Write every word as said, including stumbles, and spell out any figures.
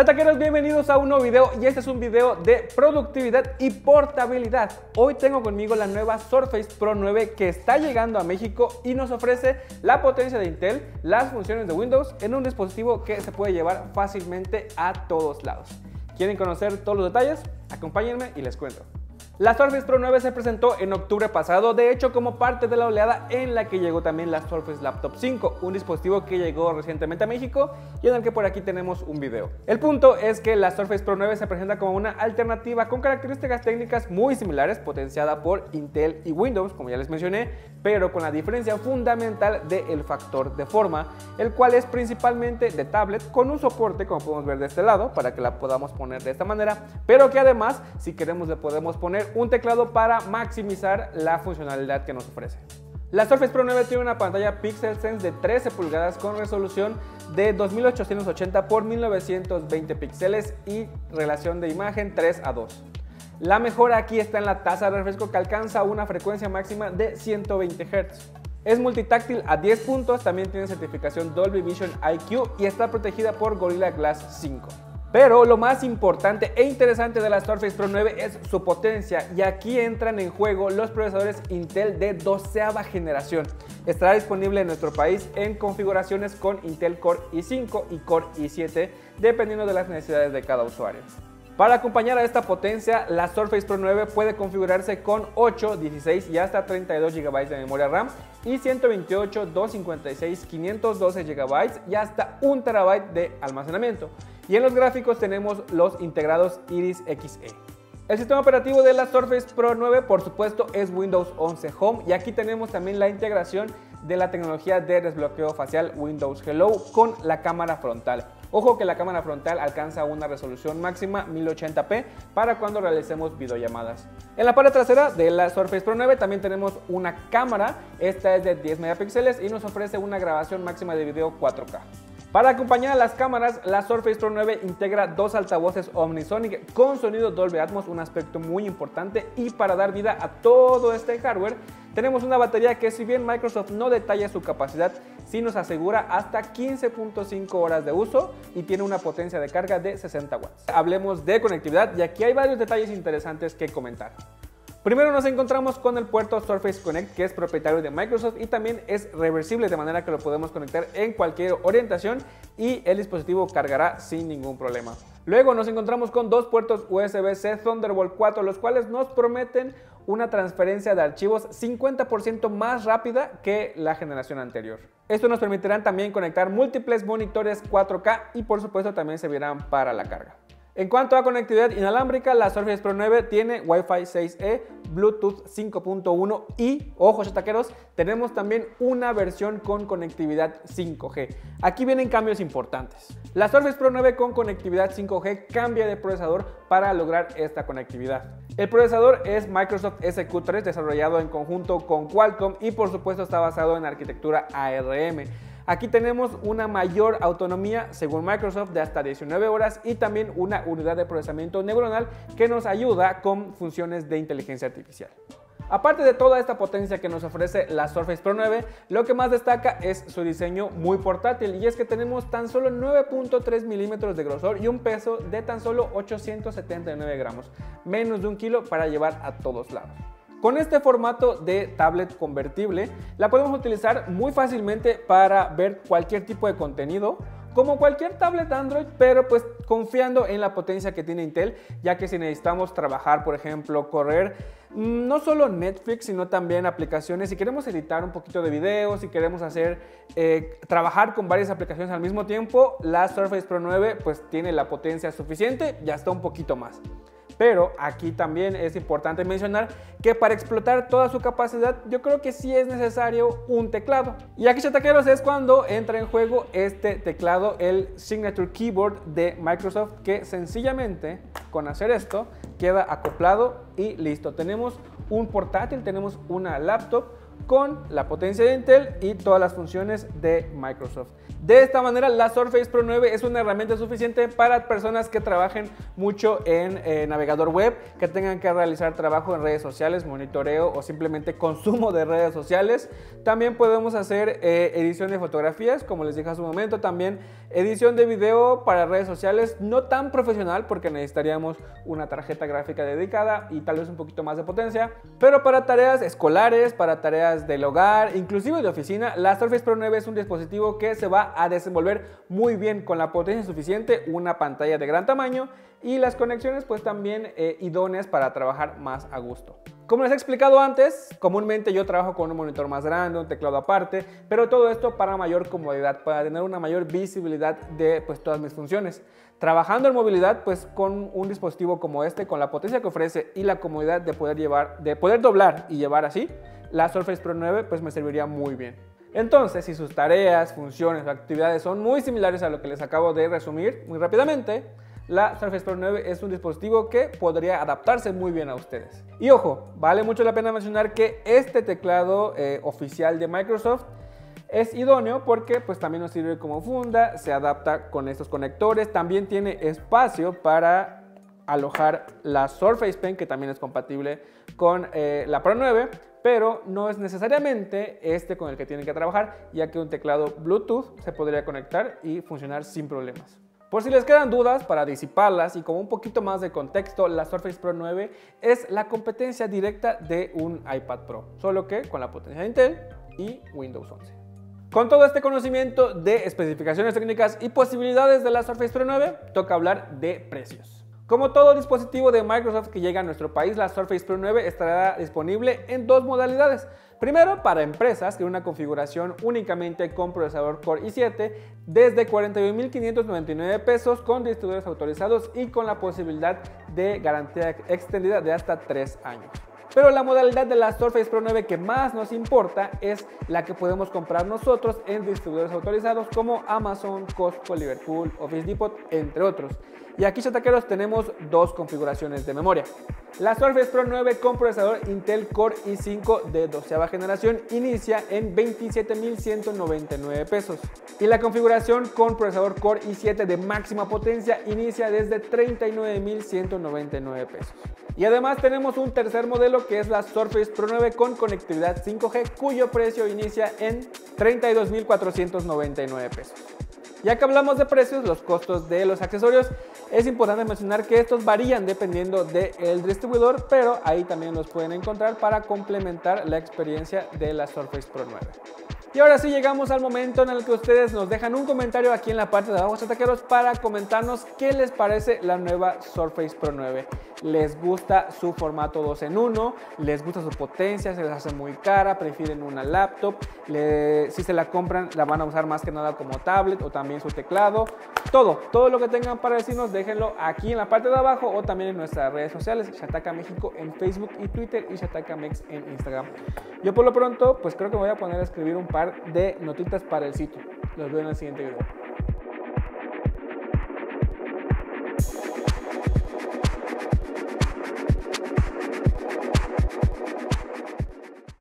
chataqueros, bienvenidos a un nuevo video y este es un video de productividad y portabilidad. Hoy tengo conmigo la nueva Surface Pro nueve que está llegando a México y nos ofrece la potencia de Intel, las funciones de Windows en un dispositivo que se puede llevar fácilmente a todos lados. ¿Quieren conocer todos los detalles? Acompáñenme y les cuento. La Surface Pro nueve se presentó en octubre pasado, de hecho como parte de la oleada en la que llegó también la Surface Laptop cinco, un dispositivo que llegó recientemente a México y en el que por aquí tenemos un video. El punto es que la Surface Pro nueve se presenta como una alternativa con características técnicas muy similares, potenciada por Intel y Windows, como ya les mencioné, pero con la diferencia fundamental del factor de forma, el cual es principalmente de tablet con un soporte, como podemos ver de este lado, para que la podamos poner de esta manera, pero que además, si queremos, le podemos poner un teclado para maximizar la funcionalidad que nos ofrece. La Surface Pro nueve tiene una pantalla PixelSense de trece pulgadas con resolución de dos mil ochocientos ochenta por mil novecientos veinte píxeles y relación de imagen tres a dos. La mejora aquí está en la tasa de refresco, que alcanza una frecuencia máxima de ciento veinte hertz. Es multitáctil a diez puntos, también tiene certificación Dolby Vision I Q y está protegida por Gorilla Glass cinco. Pero lo más importante e interesante de la Surface Pro nueve es su potencia, y aquí entran en juego los procesadores Intel de doceava generación. Estará disponible en nuestro país en configuraciones con Intel Core i cinco y Core i siete, dependiendo de las necesidades de cada usuario. Para acompañar a esta potencia, la Surface Pro nueve puede configurarse con ocho, dieciséis y hasta treinta y dos gigabytes de memoria RAM y ciento veintiocho, doscientos cincuenta y seis, quinientos doce gigabytes y hasta un terabyte de almacenamiento. Y en los gráficos tenemos los integrados Iris X E. El sistema operativo de la Surface Pro nueve, por supuesto, es Windows once Home, y aquí tenemos también la integración de la tecnología de desbloqueo facial Windows Hello con la cámara frontal. Ojo que la cámara frontal alcanza una resolución máxima mil ochenta p para cuando realicemos videollamadas. En la parte trasera de la Surface Pro nueve también tenemos una cámara, esta es de diez megapíxeles y nos ofrece una grabación máxima de video cuatro K. Para acompañar a las cámaras, la Surface Pro nueve integra dos altavoces Omnisonic con sonido Dolby Atmos, un aspecto muy importante, y para dar vida a todo este hardware tenemos una batería que, si bien Microsoft no detalla su capacidad, sí nos asegura hasta quince punto cinco horas de uso y tiene una potencia de carga de sesenta watts. Hablemos de conectividad y aquí hay varios detalles interesantes que comentar. Primero nos encontramos con el puerto Surface Connect, que es propietario de Microsoft y también es reversible, de manera que lo podemos conectar en cualquier orientación y el dispositivo cargará sin ningún problema. Luego nos encontramos con dos puertos U S B C Thunderbolt cuatro, los cuales nos prometen una transferencia de archivos cincuenta por ciento más rápida que la generación anterior. Esto nos permitirá también conectar múltiples monitores cuatro K y por supuesto también servirán para la carga. En cuanto a conectividad inalámbrica, la Surface Pro nueve tiene Wi-Fi seis E, Bluetooth cinco punto uno y, ojo chataqueros, tenemos también una versión con conectividad cinco G. Aquí vienen cambios importantes. La Surface Pro nueve con conectividad cinco G cambia de procesador para lograr esta conectividad. El procesador es Microsoft S Q tres, desarrollado en conjunto con Qualcomm y por supuesto está basado en arquitectura A R M. Aquí tenemos una mayor autonomía, según Microsoft, de hasta diecinueve horas y también una unidad de procesamiento neuronal que nos ayuda con funciones de inteligencia artificial. Aparte de toda esta potencia que nos ofrece la Surface Pro nueve, lo que más destaca es su diseño muy portátil, y es que tenemos tan solo nueve punto tres milímetros de grosor y un peso de tan solo ochocientos setenta y nueve gramos, menos de un kilo, para llevar a todos lados. Con este formato de tablet convertible, la podemos utilizar muy fácilmente para ver cualquier tipo de contenido, como cualquier tablet Android, pero pues confiando en la potencia que tiene Intel, ya que si necesitamos trabajar, por ejemplo, correr no solo Netflix, sino también aplicaciones, si queremos editar un poquito de video, si queremos hacer eh, trabajar con varias aplicaciones al mismo tiempo, la Surface Pro nueve pues tiene la potencia suficiente y hasta un poquito más. Pero aquí también es importante mencionar que para explotar toda su capacidad, yo creo que sí es necesario un teclado. Y aquí, chataqueros, es cuando entra en juego este teclado, el Signature Keyboard de Microsoft, que sencillamente con hacer esto queda acoplado y listo. Tenemos un portátil, tenemos una laptop con la potencia de Intel y todas las funciones de Microsoft. De esta manera, la Surface Pro nueve es una herramienta suficiente para personas que trabajen mucho en eh, navegador web, que tengan que realizar trabajo en redes sociales, monitoreo o simplemente consumo de redes sociales. También podemos hacer eh, edición de fotografías, como les dije hace un momento, también edición de video para redes sociales, no tan profesional porque necesitaríamos una tarjeta gráfica dedicada y tal vez un poquito más de potencia, pero para tareas escolares, para tareas del hogar, inclusive de oficina, la Surface Pro nueve es un dispositivo que se va a desenvolver muy bien con la potencia suficiente, una pantalla de gran tamaño y las conexiones pues también eh, idóneas para trabajar más a gusto. Como les he explicado antes, comúnmente yo trabajo con un monitor más grande, un teclado aparte, pero todo esto para mayor comodidad, para tener una mayor visibilidad de pues, todas mis funciones. Trabajando en movilidad, pues con un dispositivo como este, con la potencia que ofrece y la comodidad de poder, llevar, de poder doblar y llevar así, la Surface Pro nueve pues me serviría muy bien. Entonces, si sus tareas, funciones o actividades son muy similares a lo que les acabo de resumir muy rápidamente, la Surface Pro nueve es un dispositivo que podría adaptarse muy bien a ustedes. Y ojo, vale mucho la pena mencionar que este teclado eh, oficial de Microsoft es idóneo porque pues, también nos sirve como funda, se adapta con estos conectores, también tiene espacio para alojar la Surface Pen, que también es compatible con eh, la Pro nueve, pero no es necesariamente este con el que tienen que trabajar, ya que un teclado Bluetooth se podría conectar y funcionar sin problemas. Por si les quedan dudas, para disiparlas y como un poquito más de contexto, la Surface Pro nueve es la competencia directa de un iPad Pro, solo que con la potencia de Intel y Windows once. Con todo este conocimiento de especificaciones técnicas y posibilidades de la Surface Pro nueve, toca hablar de precios. Como todo dispositivo de Microsoft que llega a nuestro país, la Surface Pro nueve estará disponible en dos modalidades. Primero, para empresas que una configuración únicamente con procesador Core i siete desde cuarenta y un mil quinientos noventa y nueve pesos con distribuidores autorizados y con la posibilidad de garantía extendida de hasta tres años. Pero la modalidad de la Surface Pro nueve que más nos importa es la que podemos comprar nosotros en distribuidores autorizados como Amazon, Costco, Liverpool, Office Depot, entre otros. Y aquí, chataqueros, tenemos dos configuraciones de memoria. La Surface Pro nueve con procesador Intel Core i cinco de doceava generación inicia en veintisiete mil ciento noventa y nueve pesos. Y la configuración con procesador Core i siete de máxima potencia inicia desde treinta y nueve mil ciento noventa y nueve pesos. Y además tenemos un tercer modelo que es la Surface Pro nueve con conectividad cinco G, cuyo precio inicia en treinta y dos mil cuatrocientos noventa y nueve pesos. Ya que hablamos de precios, los costos de los accesorios, es importante mencionar que estos varían dependiendo del distribuidor, pero ahí también los pueden encontrar para complementar la experiencia de la Surface Pro nueve. Y ahora sí llegamos al momento en el que ustedes nos dejan un comentario aquí en la parte de abajo, chataqueros, para comentarnos qué les parece la nueva Surface Pro nueve. ¿Les gusta su formato dos en uno? ¿Les gusta su potencia? ¿Se les hace muy cara? ¿Prefieren una laptop? Le, si se la compran, la van a usar más que nada como tablet o también su teclado. Todo, todo lo que tengan para decirnos, déjenlo aquí en la parte de abajo o también en nuestras redes sociales, Shataka México en Facebook y Twitter y Shataka Mex en Instagram. Yo por lo pronto, pues creo que me voy a poner a escribir un par de notitas para el sitio. Los veo en el siguiente video.